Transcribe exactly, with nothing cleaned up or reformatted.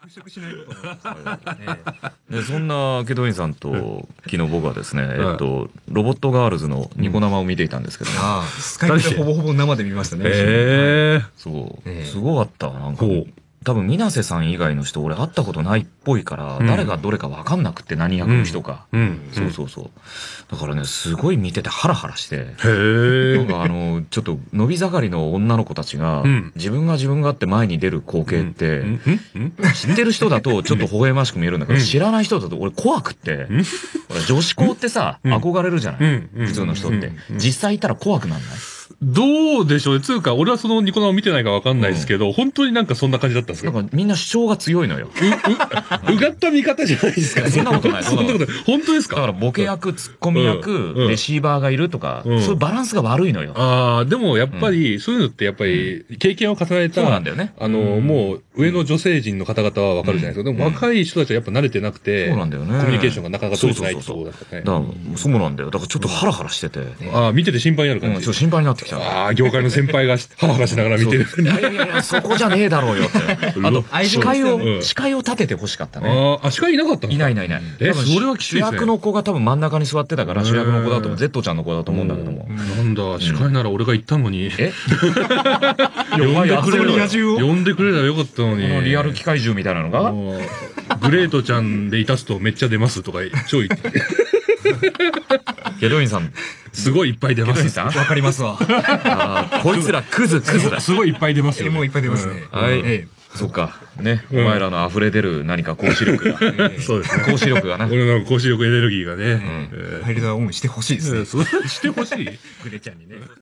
払拭しないことを。 で、そんなケトインさんと、昨日僕はですね、えっと、ロボットガールズのニコ生を見ていたんですけどね。 ああ、スカイプでほぼほぼ生で見ましたね。 ええ。 そう。 ええすごかった。なんかほう。 多分、水瀬さん以外の人、俺会ったことないっぽいから、 うん誰がどれか分かんなくって、何役の人か。 うん。 そうそうそう。だからね、すごい見ててハラハラして。 へえ。 なんかあの、ちょっと伸び盛りの女の子たちが、 うん自分が自分があって前に出る光景って、 うんうん知ってる人だとちょっと微笑ましく見えるんだけど、 うん知らない人だと俺怖くって、 うんほら女子校ってさ、 うん憧れるじゃない、 うんうん普通の人って、 うんうん実際いたら怖くなんない？ どうでしょうね。つうか、俺はそのニコ生を見てないからわかんないですけど、本当になんかそんな感じだったんですか？ なんかみんな主張が強いのよ。 うがった見方じゃないですか。 そんなことないそんなことない。本当ですか？ だからボケ役、ツッコミ役、 うんうんレシーバーがいるとか、 うんそういうバランスが悪いのよ。 ああ、でもやっぱり、そういうのってやっぱり、経験を重ねた、 そうなんだよね。 あの、もう、上の女性陣の方々はわかるじゃないですか。でも若い人たちはやっぱ慣れてなくて、 そうなんだよね。 コミュニケーションがなかなか取れてないってそうそうそうところだったね。 だからそうなんだよ。だからちょっとハラハラしてて。 ああ、見てて心配になるうん、 感じ。 ちょっと心配になってきたの。 ああ、業界の先輩がハラハラしながら見てる。 いやいやいやいや、そこじゃねえだろうよって。あと、司会を、 うん司会を立てて欲しかったね。 ああ、あ、司会いなかったの？ いないいないいない。 え多分それはきついですね主役の子が多分真ん中に座ってたから、主役の子だと思う。ゼットちゃんの子だと思うんだけども。 なんだ、司会なら俺が言ったのに。 え呼んでくれリア充を呼んでくれたらよかったのに。 このリアル機械獣みたいなのがもうグレートちゃんでいたすとめっちゃ出ますとか超言って。 ケドインさん。 すごいいっぱい出ます。 ケドインさんわかりますわ。 あーこいつらクズクズだ。 すごいいっぱい出ますよ。 もういっぱい出ますね。 はいええ。 そっか。ね。お前らの溢れ出る何か講師力が。 そうですね。 講師力がな。 俺の講師力エネルギーがね。 ファイルダーオンしてほしいですね。 そうしてほしい。 グレちゃんにね。